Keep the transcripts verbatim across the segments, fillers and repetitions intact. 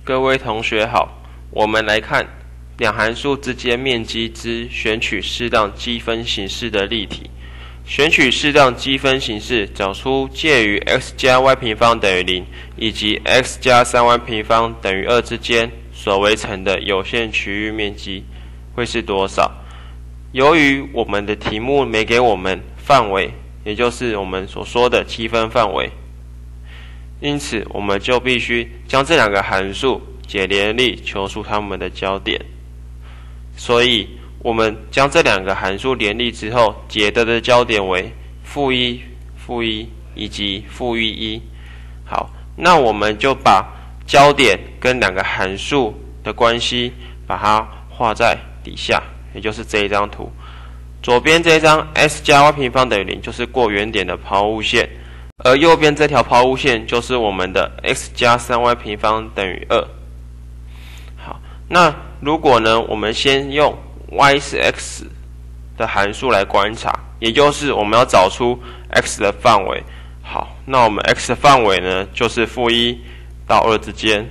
各位同学好，我们来看两函数之间面积之选取适当积分形式的例题。选取适当积分形式，找出介于 x 加 y 平方等于零以及 x 加 三 y 平方等于二之间所围成的有限区域面积会是多少。由于我们的题目没给我们范围，也就是我们所说的积分范围，因此我们就必须将这两个函数解联立，求出它们的交点。所以我们将这两个函数联立之后，解得的交点为负一、负一以及负一一。好，那我们就把交点跟两个函数的关系，把它画在底下，也就是这一张图。左边这一张 x 加 y 平方等于零，就是过原点的抛物线，而右边这条抛物线就是我们的 x 加 三 y 平方等于二。好，那如果呢，我们先用 y 是 x 的函数来观察，也就是我们要找出 x 的范围。好，那我们 x 的范围呢，就是负一到二之间。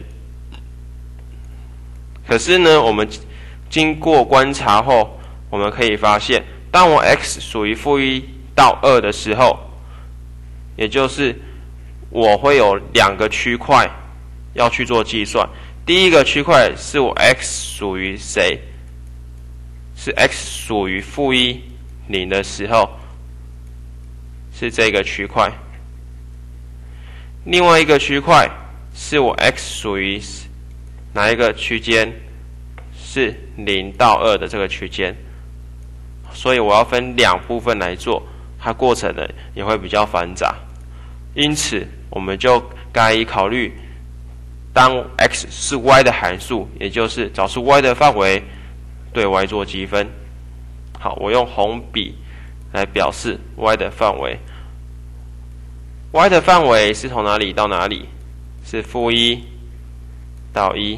可是呢，我们经过观察后，我们可以发现，当我 x 属于负一到二的时候，也就是我会有两个区块要去做计算。第一个区块是我 x 属于谁？是 x 属于负一零的时候，是这个区块。另外一个区块是我 x 属于哪一个区间？是零到二的这个区间。所以我要分两部分来做，它过程呢也会比较繁杂。因此，我们就该以考虑，当 x 是 y 的函数，也就是找出 y 的范围，对 y 做积分。好，我用红笔来表示 y 的范围。y 的范围是从哪里到哪里？是负一到一。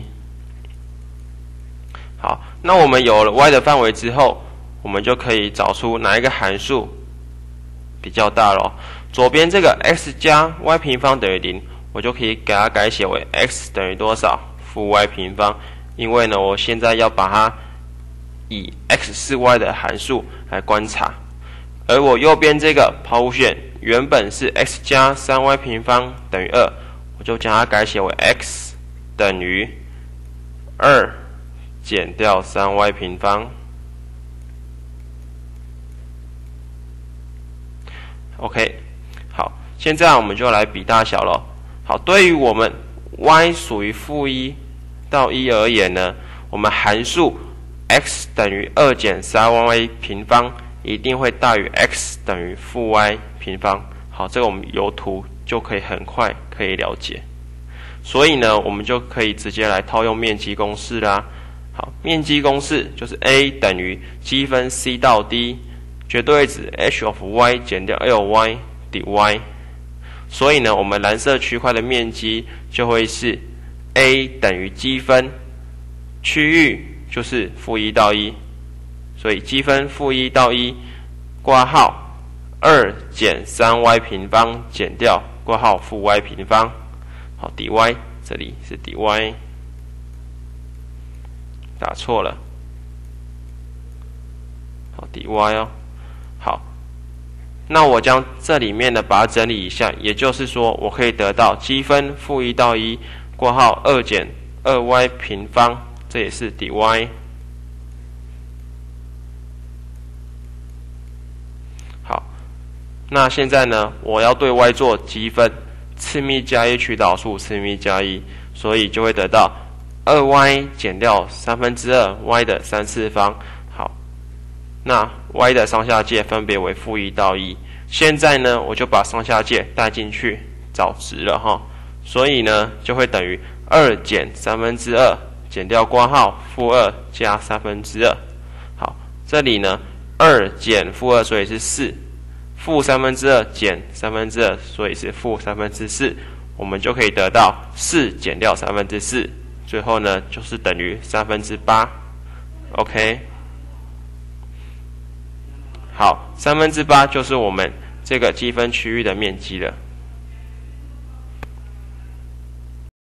好，那我们有了 y 的范围之后，我们就可以找出哪一个函数比较大咯。左边这个 x 加 y 平方等于零，我就可以给它改写为 x 等于多少？负 y 平方。因为呢，我现在要把它以 x 是 y 的函数来观察。而我右边这个抛物线原本是 x 加 三 y 平方等于二，我就将它改写为 x 等于二减掉 三 y 平方。OK， 好，现在我们就来比大小咯。好，对于我们 y 属于负一到一而言呢，我们函数 x 等于二减三 y 平方一定会大于 x 等于负 y 平方。好，这个我们由图就可以很快可以了解。所以呢，我们就可以直接来套用面积公式啦。好，面积公式就是 a 等于积分 c 到 d 绝对值 h of y 减掉 ly dy。所以呢，我们蓝色区块的面积就会是 a 等于积分，区域就是负一到一，所以积分负一到一，括号二减三 y 平方减掉括号负 y 平方。好 ，dy 这里是 dy。打错了，好 dy 哦，好，那我将这里面的把它整理一下，也就是说，我可以得到积分负一到一，括号二减二 y 平方，这也是 dy。好，那现在呢，我要对 y 做积分，次幂加一取导数次幂加一，所以就会得到二 y 减掉三分之二 y 的三次方。好，那 y 的上下界分别为负一到一。现在呢，我就把上下界带进去找值了哈。所以呢，就会等于二减三分之二减掉括号负二加三分之二。好，这里呢，二减负二，所以是四。负三分之二减三分之二，所以是负三分之四。我们就可以得到四减掉三分之四。最后呢，就是等于三分之八 ，OK。好，三分之八就是我们这个积分区域的面积了。